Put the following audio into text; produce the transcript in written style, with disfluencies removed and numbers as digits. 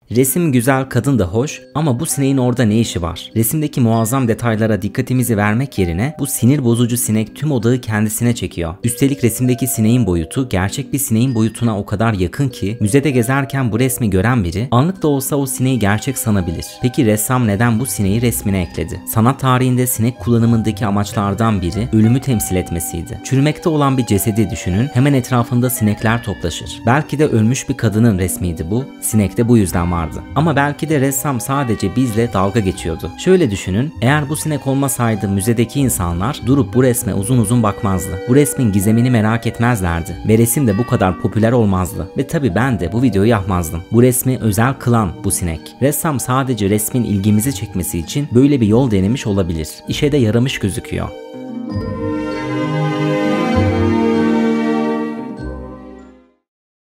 Resim güzel, kadın da hoş ama bu sineğin orada ne işi var? Resimdeki muazzam detaylara dikkatimizi vermek yerine bu sinir bozucu sinek tüm odağı kendisine çekiyor. Üstelik resimdeki sineğin boyutu gerçek bir sineğin boyutuna o kadar yakın ki müzede gezerken bu resmi gören biri anlık da olsa o sineği gerçek sanabilir. Peki ressam neden bu sineği resmine ekledi? Sanat tarihinde sinek kullanımındaki amaçlardan biri ölümü temsil etmesiydi. Çürümekte olan bir cesedi düşünün, hemen etrafında sinekler toplaşır. Belki de ölmüş bir kadının resmiydi bu, sinek de bu yüzden vardı. Ama belki de ressam sadece bizle dalga geçiyordu. Şöyle düşünün, eğer bu sinek olmasaydı müzedeki insanlar durup bu resme uzun uzun bakmazdı. Bu resmin gizemini merak etmezlerdi ve resim de bu kadar popüler olmazdı. Ve tabi ben de bu videoyu yapmazdım. Bu resmi özel kılan bu sinek. Ressam sadece resmin ilgimizi çekmesi için böyle bir yol denemiş olabilir. İşe de yaramış gözüküyor.